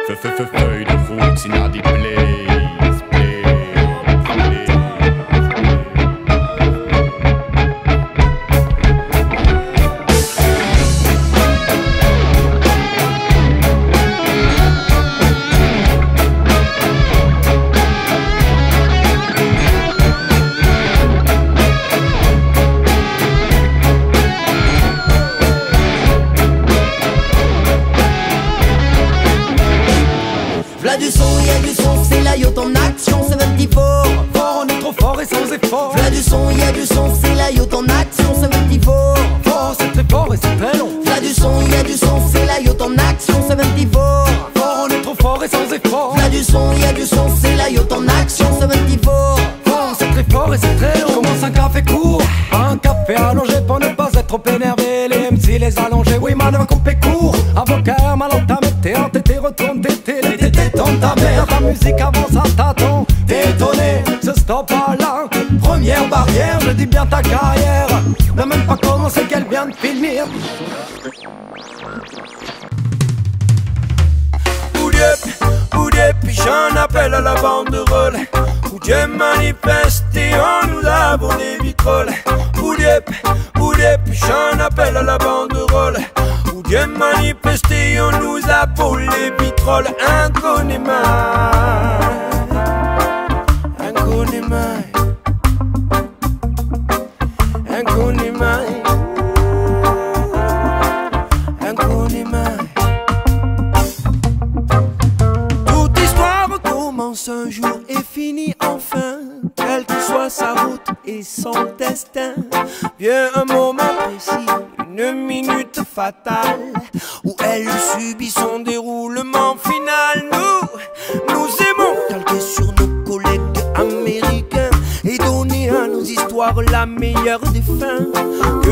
Feuille de route, in a the place, V'là du son, y'a du son, c'est la yacht en action, 74. Fort, on est trop fort et sans effort. V'là du son, y'a du son, c'est la yacht en action, 74. Fort, c'est très fort et c'est très long. V'là du son, y'a du son, c'est la yacht en action, 74. Fort, on est trop fort et sans effort. V'là du son, y'a du son, c'est la yacht en action, 74. Fort, c'est très fort et c'est très long. Commence un café court, un café allongé pour ne pas être trop énervé. Les MC les allongés, oui, manœuvre coupé court. Avocat mal entamé, t'es entêté, retourne d'été. L'été détend ta mère, ta musique avance à tâtons. T'es étonné, ce stop pas là. Première barrière, je dis bien ta carrière. N'a même pas commencé qu'elle vient de finir. Oudiep, puis j'en appelle à la banderole. Oudiep manifesté, nous avons les vitroles. Oudiep, puis j'en appelle à la banderole. Oudiep manifesté, nous avons les vitroles. Inconnu-mai, inconnu-mai, inconnu-mai, inconnu-mai. Toute histoire commence un jour et finit enfin. Quelle que soit sa route et son destin, vient un moment précis, une minute fatale, où elle subit son déroulement final. Nous aimons calquer sur nos collègues américains et donner à nos histoires la meilleure des fins. Que